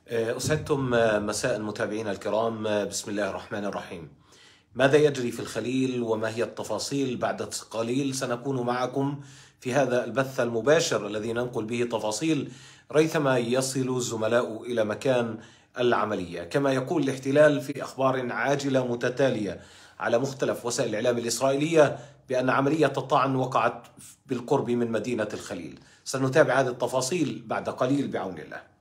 أسعدتم مساء المتابعين الكرام. بسم الله الرحمن الرحيم. ماذا يجري في الخليل وما هي التفاصيل؟ بعد قليل سنكون معكم في هذا البث المباشر الذي ننقل به تفاصيل ريثما يصل الزملاء إلى مكان العملية. كما يقول الاحتلال في أخبار عاجلة متتالية على مختلف وسائل الإعلام الإسرائيلية بأن عملية الطعن وقعت بالقرب من مدينة الخليل. سنتابع هذه التفاصيل بعد قليل بعون الله.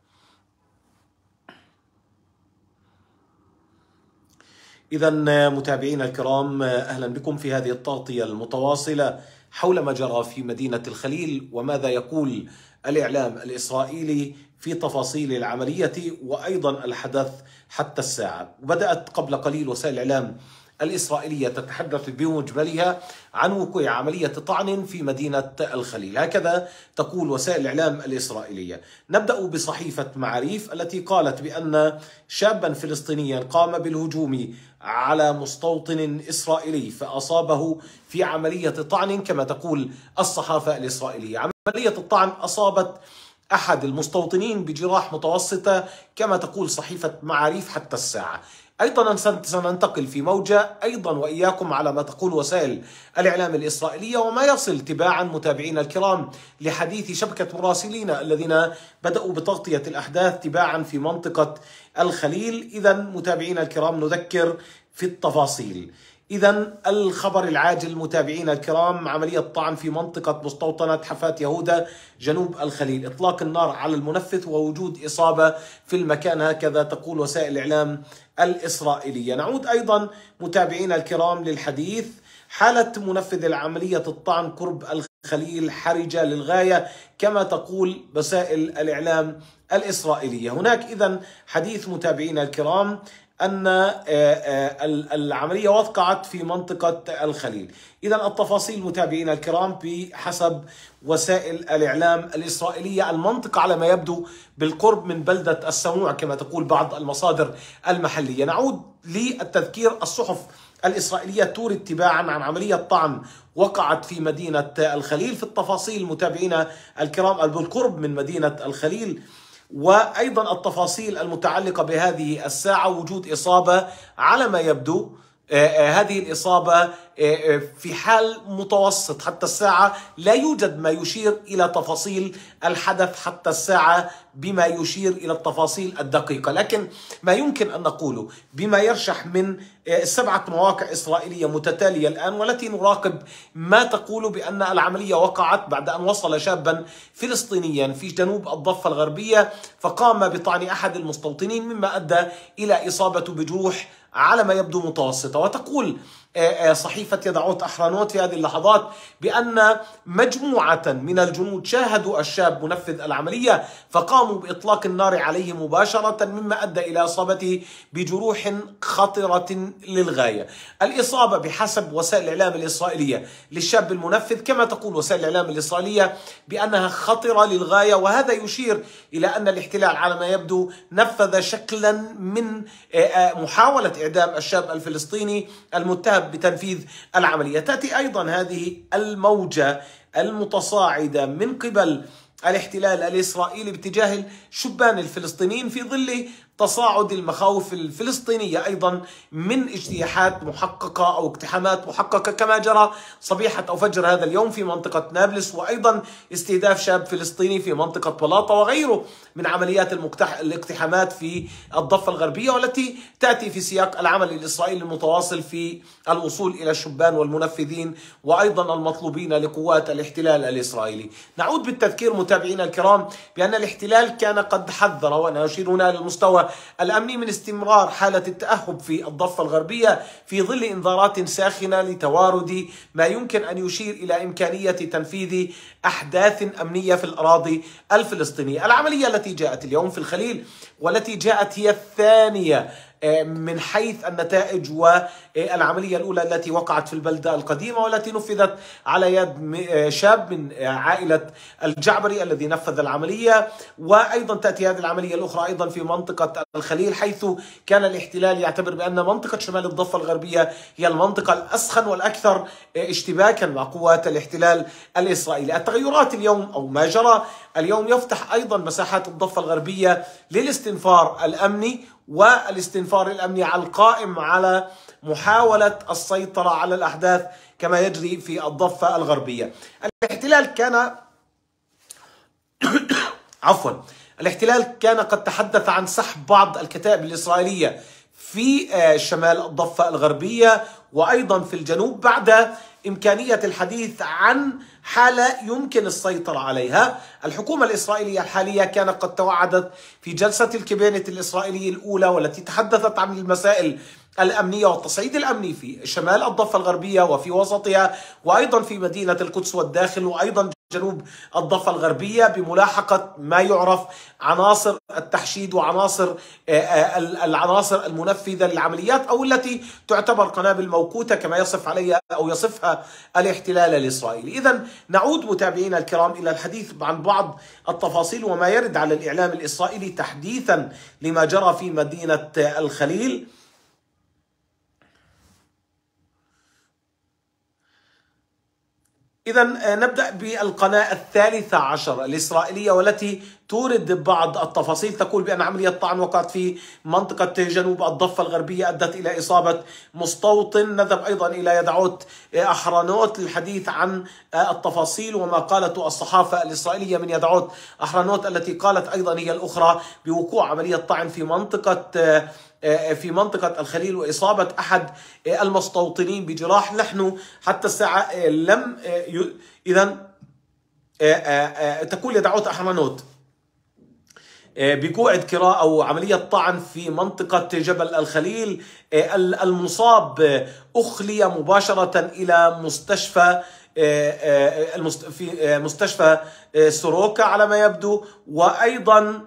إذا متابعينا الكرام، أهلا بكم في هذه التغطية المتواصلة حول ما جرى في مدينة الخليل وماذا يقول الإعلام الإسرائيلي في تفاصيل العملية وأيضا الحدث حتى الساعة. بدأت قبل قليل وسائل الإعلام الإسرائيلية تتحدث بمجملها عن وقوع عملية طعن في مدينة الخليل، هكذا تقول وسائل الإعلام الإسرائيلية. نبدأ بصحيفة معاريف التي قالت بأن شابا فلسطينيا قام بالهجوم على مستوطن إسرائيلي فأصابه في عملية طعن. كما تقول الصحافة الإسرائيلية، عملية الطعن أصابت أحد المستوطنين بجراح متوسطة كما تقول صحيفة معاريف حتى الساعة. أيضا سننتقل في موجة أيضا وإياكم على ما تقول وسائل الإعلام الإسرائيلية وما يصل تباعا متابعينا الكرام لحديث شبكة مراسلين الذين بدأوا بتغطية الأحداث تباعا في منطقة الخليل. إذا متابعينا الكرام نذكر في التفاصيل. إذا الخبر العاجل متابعينا الكرام، عملية طعن في منطقة مستوطنة حفاة يهودا جنوب الخليل، إطلاق النار على المنفذ ووجود إصابة في المكان، هكذا تقول وسائل الإعلام الإسرائيلية. نعود أيضا متابعينا الكرام للحديث. حالة منفذ العملية الطعن قرب الخليل حرجة للغاية كما تقول وسائل الإعلام الإسرائيلية. هناك إذن حديث متابعينا الكرام أن العملية وقعت في منطقة الخليل. إذا التفاصيل متابعينا الكرام بحسب وسائل الإعلام الإسرائيلية، المنطقة على ما يبدو بالقرب من بلدة السموع كما تقول بعض المصادر المحلية. نعود للتذكير. الصحف الإسرائيلية تورد تباعا عن عملية طعن وقعت في مدينة الخليل. في التفاصيل متابعينا الكرام بالقرب من مدينة الخليل، وأيضا التفاصيل المتعلقة بهذه الساعة وجود إصابة على ما يبدو. هذه الإصابة في حال متوسط حتى الساعة، لا يوجد ما يشير إلى تفاصيل الحدث حتى الساعة بما يشير إلى التفاصيل الدقيقة، لكن ما يمكن أن نقوله بما يرشح من 7 مواقع إسرائيلية متتالية الآن والتي نراقب ما تقول بأن العملية وقعت بعد أن وصل شابا فلسطينيا في جنوب الضفة الغربية فقام بطعن أحد المستوطنين مما أدى إلى إصابته بجروح على ما يبدو متوسطة. وتقول صحيفة يدعوت أحرانوت في هذه اللحظات بأن مجموعة من الجنود شاهدوا الشاب منفذ العملية فقاموا بإطلاق النار عليه مباشرة مما أدى إلى إصابته بجروح خطرة للغاية. الإصابة بحسب وسائل الإعلام الإسرائيلية للشاب المنفذ كما تقول وسائل الإعلام الإسرائيلية بأنها خطرة للغاية، وهذا يشير إلى أن الاحتلال على ما يبدو نفذ شكلا من محاولة إعدام الشاب الفلسطيني المتهم بتنفيذ العملية. تأتي أيضا هذه الموجة المتصاعدة من قبل الاحتلال الإسرائيلي باتجاه الشبان الفلسطينيين في ظل تصاعد المخاوف الفلسطينية أيضا من اجتياحات محققة أو اقتحامات محققة كما جرى صبيحة أو فجر هذا اليوم في منطقة نابلس، وأيضا استهداف شاب فلسطيني في منطقة بلاطة وغيره من عمليات الاقتحامات في الضفة الغربية والتي تأتي في سياق العمل الإسرائيلي المتواصل في الوصول إلى الشبان والمنفذين وأيضا المطلوبين لقوات الاحتلال الإسرائيلي. نعود بالتذكير متابعينا الكرام بأن الاحتلال كان قد حذر، وأنا أشير هنا للمستوى الأمني، من استمرار حالة التأهب في الضفة الغربية في ظل إنذارات ساخنة لتوارد ما يمكن أن يشير إلى إمكانية تنفيذ أحداث أمنية في الأراضي الفلسطينية. العملية التي جاءت اليوم في الخليل والتي جاءت هي الثانية من حيث النتائج والعملية الأولى التي وقعت في البلدة القديمة والتي نفذت على يد شاب من عائلة الجعبري الذي نفذ العملية، وأيضا تأتي هذه العملية الأخرى أيضا في منطقة الخليل، حيث كان الاحتلال يعتبر بأن منطقة شمال الضفة الغربية هي المنطقة الأسخن والأكثر اشتباكا مع قوات الاحتلال الإسرائيلي. التغيرات اليوم أو ما جرى اليوم يفتح أيضا مساحات الضفة الغربية للاستنفار الأمني، والاستنفار الأمني على القائم على محاولة السيطرة على الأحداث كما يجري في الضفة الغربية. الاحتلال كان الاحتلال كان قد تحدث عن سحب بعض الكتائب الإسرائيلية في شمال الضفة الغربية وأيضا في الجنوب بعد إمكانية الحديث عن حالة يمكن السيطرة عليها. الحكومة الإسرائيلية الحالية كانت قد توعدت في جلسة الكابينت الإسرائيلي الأولى والتي تحدثت عن المسائل الأمنية والتصعيد الأمني في شمال الضفة الغربية وفي وسطها وأيضا في مدينة القدس والداخل وأيضا جنوب الضفة الغربية، بملاحقة ما يعرف عناصر التحشيد وعناصر العناصر المنفذة للعمليات أو التي تعتبر قنابل موقوتة كما يصف عليها أو يصفها الاحتلال الإسرائيلي. إذن نعود متابعينا الكرام إلى الحديث عن بعض التفاصيل وما يرد على الإعلام الإسرائيلي تحديثا لما جرى في مدينة الخليل. إذا نبدأ بالقناة 13 الإسرائيلية والتي تورد بعض التفاصيل، تقول بأن عملية طعن وقعت في منطقة جنوب الضفة الغربية أدت إلى إصابة مستوطن. نذهب أيضا إلى يدعوت أحرنوت للحديث عن التفاصيل وما قالته الصحافة الإسرائيلية من يدعوت أحرنوت التي قالت أيضا هي الأخرى بوقوع عملية طعن في منطقة الخليل وإصابة أحد المستوطنين بجراح. نحن حتى الساعة لم إذن تقول يدعوت أحرنوت بقوع قراءة أو عملية طعن في منطقة جبل الخليل. المصاب أخلي مباشرة إلى مستشفى سوروكا على ما يبدو، وأيضا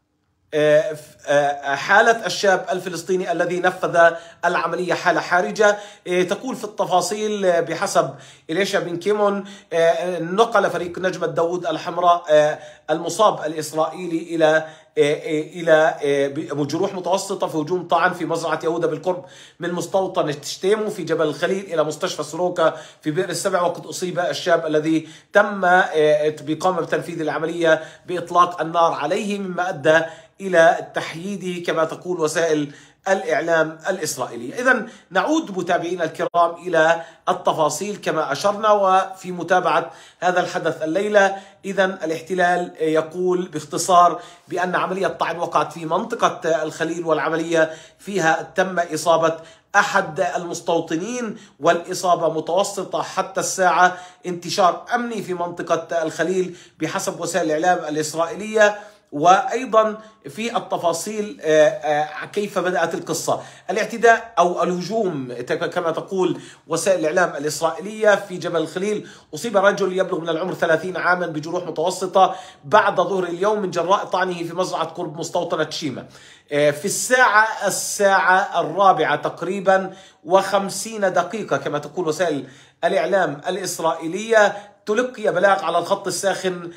حالة الشاب الفلسطيني الذي نفذ العملية حالة حرجة. تقول في التفاصيل بحسب إليشا بن كيمون نقل فريق نجمة داود الحمراء المصاب الإسرائيلي إلى جروح متوسطة في هجوم طعن في مزرعة يهوذا بالقرب من مستوطن تشتيمو في جبل الخليل إلى مستشفى سوروكا في بئر السبع، وقد أصيب الشاب الذي تم بقامة بتنفيذ العملية بإطلاق النار عليه مما أدى إلى تحييده كما تقول وسائل الإعلام الإسرائيلي. إذن نعود متابعينا الكرام إلى التفاصيل كما أشرنا وفي متابعة هذا الحدث الليلة. إذن الاحتلال يقول باختصار بأن عملية طعن وقعت في منطقة الخليل والعملية فيها تم إصابة أحد المستوطنين والإصابة متوسطة حتى الساعة. انتشار أمني في منطقة الخليل بحسب وسائل الإعلام الإسرائيلية. وأيضا في التفاصيل كيف بدأت القصة. الاعتداء أو الهجوم كما تقول وسائل الإعلام الإسرائيلية في جبل الخليل، أصيب رجل يبلغ من العمر 30 عاما بجروح متوسطة بعد ظهر اليوم من جراء طعنه في مزرعة قرب مستوطنة شيما في الساعة 4 تقريبا و50 دقيقة كما تقول وسائل الإعلام الإسرائيلية. تلقي بلاغ على الخط الساخن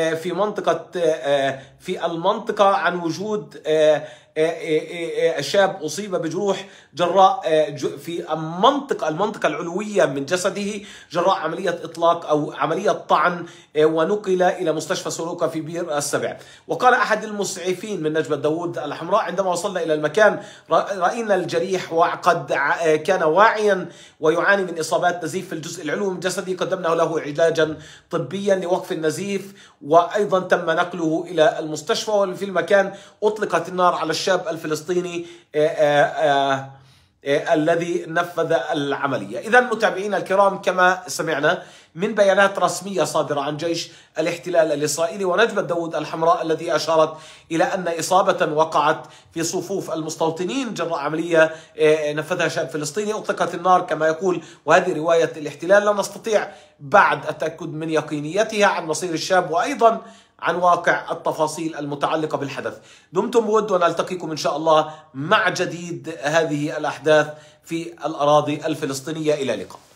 في المنطقة عن وجود شاب أصيب بجروح جراء في المنطقة العلوية من جسده جراء عملية إطلاق أو عملية طعن، ونقل إلى مستشفى سوروكا في بئر السبع. وقال أحد المسعفين من نجمة داود الحمراء عندما وصلنا إلى المكان رأينا الجريح وقد كان واعيا ويعاني من إصابات نزيف في الجزء العلوي من جسده، قدمنا له علاجا طبيا لوقف النزيف وأيضا تم نقله إلى المستشفى. وفي المكان أطلقت النار على الشاب الفلسطيني الذي نفذ العملية. إذا متابعينا الكرام كما سمعنا من بيانات رسمية صادرة عن جيش الاحتلال الإسرائيلي ونجمة داود الحمراء الذي أشارت إلى أن إصابة وقعت في صفوف المستوطنين جراء عملية نفذها شاب فلسطيني. أطلقت النار كما يقول، وهذه رواية الاحتلال لا نستطيع بعد التأكد من يقينيتها عن مصير الشاب وأيضا عن واقع التفاصيل المتعلقة بالحدث. دمتم بود، ونلتقيكم إن شاء الله مع جديد هذه الأحداث في الأراضي الفلسطينية. إلى اللقاء.